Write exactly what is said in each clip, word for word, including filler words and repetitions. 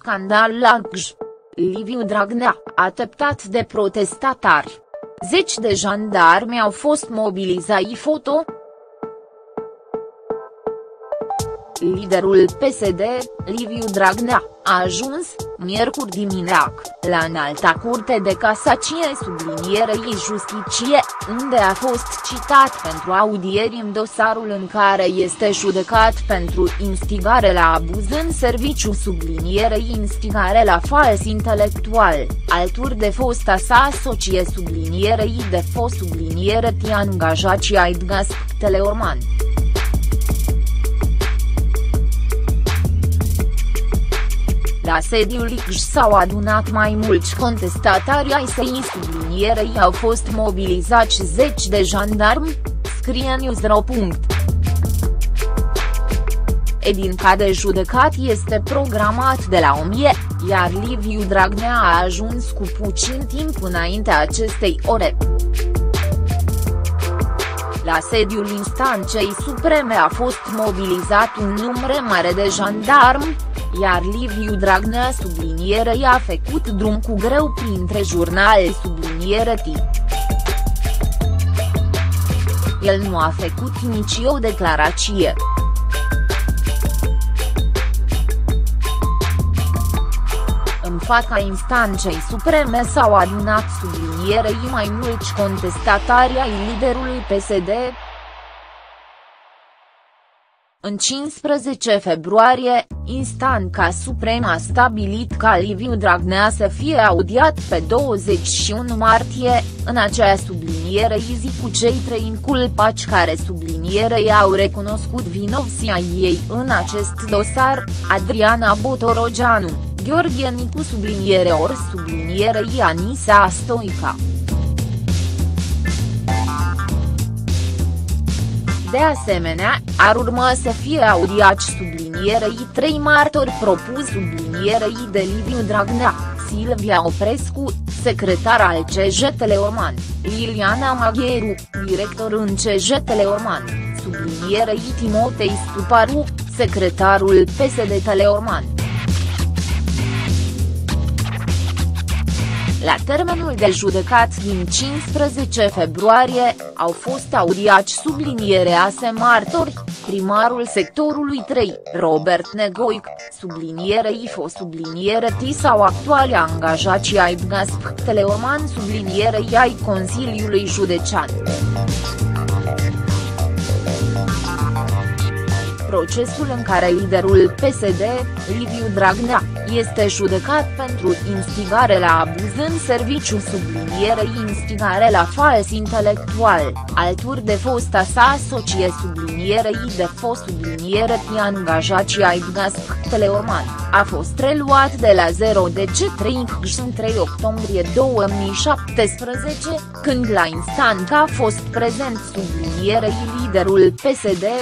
scandal la Cluj. Liviu Dragnea, ateptat de protestatari. Zeci de jandarmi au fost mobilizați foto. Liderul P S D, Liviu Dragnea, a ajuns, miercuri dimineață, la Înalta Curte de Casacie sublinierei Justiție, unde a fost citat pentru audieri în dosarul în care este judecat pentru instigare la abuz în serviciu sublinierei instigare la fals intelectual, alături de fosta sa socie sublinierei de fost subliniere ti angajații ai Gazprom Teleorman. La sediul Cluj s-au adunat mai mulți contestatari ai săi sublinierei au fost mobilizați zeci de jandarmi, scrie Newsro. Edinca de judecat este programat de la o mie, iar Liviu Dragnea a ajuns cu puțin timp înaintea acestei ore. La sediul instanței supreme a fost mobilizat un număr mare de jandarmi, iar Liviu Dragnea sublinierei a făcut drum cu greu printre jurnale sublinierei. El nu a făcut nici o declarație. În fața instanței supreme s-au adunat sublinierei mai mulți contestatari ai liderului P S D. În cincisprezece februarie, instanța supremă a stabilit ca Liviu Dragnea să fie audiat pe douăzeci și unu martie, în acea subliniere zi cu cei trei inculpați care sublinierei au recunoscut vinovția ei în acest dosar, Adriana Botorogeanu, Gheorghe Nicu subliniere ori sublinierei Anisa Stoica. De asemenea, ar urma să fie audiați sublinierei trei martori propus sublinierei de Liviu Dragnea, Silvia Oprescu, secretar al C J Teleorman, Liliana Magheru, director în C J Teleorman, sublinierei Timotei Stuparu, secretarul P S D Teleorman. La termenul de judecat din cincisprezece februarie, au fost audiați sublinierea se martori, primarul sectorului trei, Robert Negoic, sublinierei fost subliniere T sau actuale angajații ai Gazprom Teleorman sublinierei ai Consiliului Județean. Procesul în care liderul P S D, Liviu Dragnea, este judecat pentru instigare la abuz în serviciu sublinierei instigare la fals intelectual, alături de fosta sa socie sublinierei de fost subliniere ti angajații ai Gazprom Teleorman, a fost reluat de la zero de ce trei în trei octombrie două mii șaptesprezece, când la instanță a fost prezent sublinierei liderul P S D.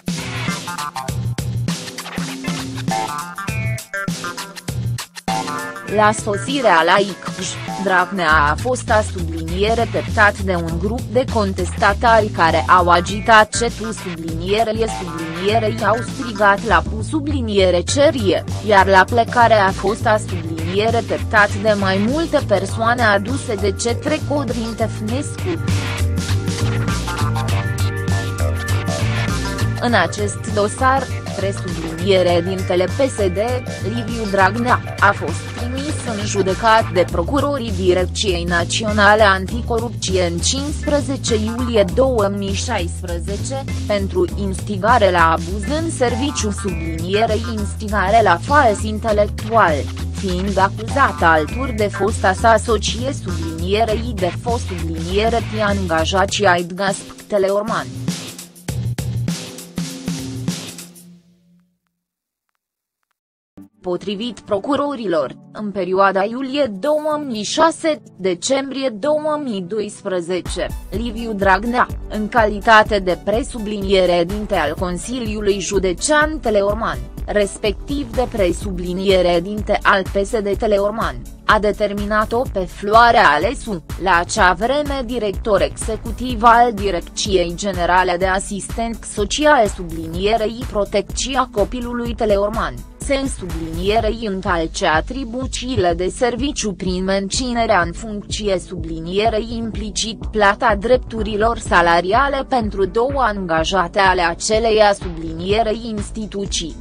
La sosirea la Cluj, Dragnea a fost a subliniere peptat de un grup de contestatari care au agitat cetul sublinierei sublinierei au strigat la pu subliniere cerie, iar la plecare a fost a subliniere peptat de mai multe persoane aduse de către Codrin Tefnescu. În acest dosar, presubliniere dintele P S D, Liviu Dragnea, a fost trimis în judecat de procurorii Direcției Naționale Anticorupție în cincisprezece iulie două mii șaisprezece, pentru instigare la abuz în serviciu sublinierei instigare la fals intelectual, fiind acuzată alături de fosta sa socie sublinierei de fost subliniere ti angajații ai Gazprom Teleorman. Potrivit procurorilor, în perioada iulie două mii șase - decembrie două mii doisprezece, Liviu Dragnea, în calitate de presubliniere dinte al Consiliului Județean Teleorman, respectiv de presubliniere dinte al P S D Teleorman, a determinat-o pe Floarea Alesu, la acea vreme director executiv al Direcției Generale de Asistent Social sublinierei Protecția Copilului Teleorman, se sublinierei încalce atribuțiile de serviciu prin menținerea în funcție sublinierei implicit plata drepturilor salariale pentru două angajate ale aceleia sublinierei instituții.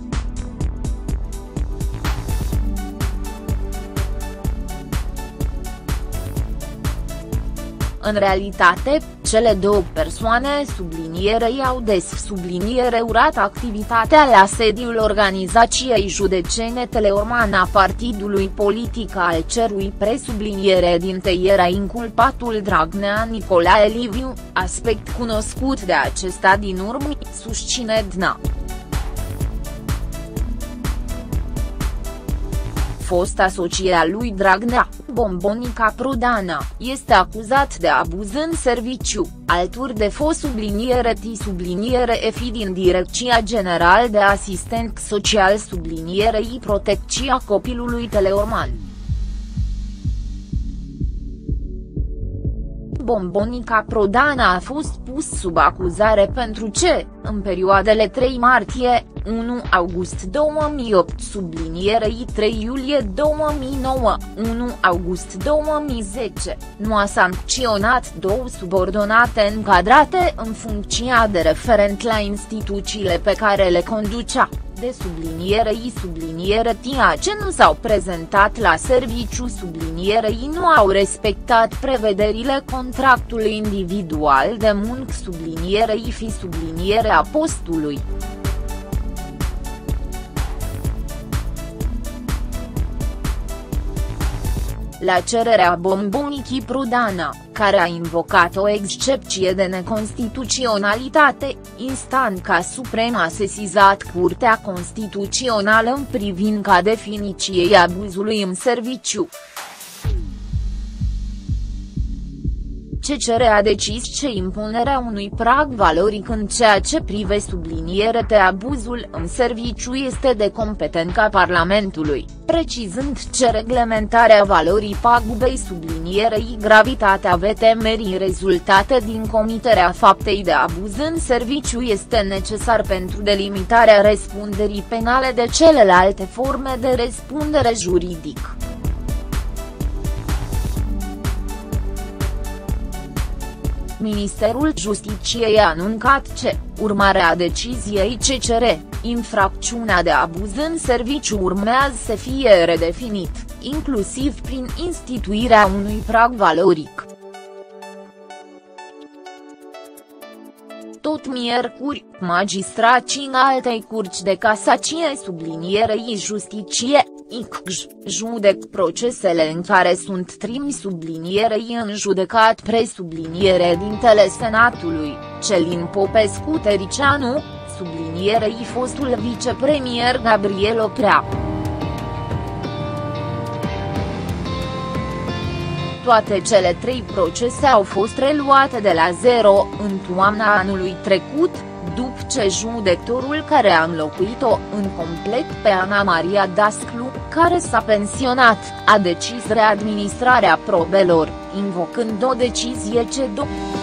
În realitate, cele două persoane sublinierei au des subliniere urat activitatea la sediul organizației județene Teleorman a partidului politic al cerui presubliniere dinte era inculpatul Dragnea Nicolae Liviu, aspect cunoscut de acesta din urmă, susține D N A. Fosta soție a lui Dragnea, Bombonica Prodană, este acuzat de abuz în serviciu, alături de fost subliniere T subliniere F din Direcția General de Asistent Social sublinierei Protecția Copilului Teleorman. Bombonica Prodană a fost pus sub acuzare pentru ce, în perioadele trei martie, unu august două mii opt sublinierei trei iulie două mii nouă, unu august două mii zece, nu a sancționat două subordonate încadrate în funcția de referent la instituțiile pe care le conducea, de sublinierei subliniere tia ce nu s-au prezentat la serviciu sublinierei nu au respectat prevederile contractului individual de muncă sublinierei fi sublinierea postului. La cererea Bombonicii Prodană, care a invocat o excepție de neconstituționalitate, instanța supremă a sesizat Curtea Constituțională în privința definiției abuzului în serviciu. C C R a decis ce impunerea unui prag valoric în ceea ce privește subliniere de abuzul în serviciu este de competența Parlamentului, precizând ce reglementarea valorii pagubei sublinierei gravitatea vetemerii rezultate din comiterea faptei de abuz în serviciu este necesar pentru delimitarea răspunderii penale de celelalte forme de răspundere juridică. Ministerul Justiției a anuncat ce, urmare a deciziei C C R, infracțiunea de abuz în serviciu urmează să fie redefinit, inclusiv prin instituirea unui prag valoric. Tot miercuri, magistrații altei curți de casacie sublinierei justiție, I C J, judec procesele în care sunt trimiși sublinierei în judecat presubliniere dintele Senatului, Celin Popescu Tericianu, sublinierei fostul vicepremier Gabriel Oprea. Toate cele trei procese au fost reluate de la zero în toamna anului trecut, după ce judecătorul care a înlocuit-o în complet pe Ana Maria Dasclu, care s-a pensionat, a decis readministrarea probelor, invocând o decizie C E D O.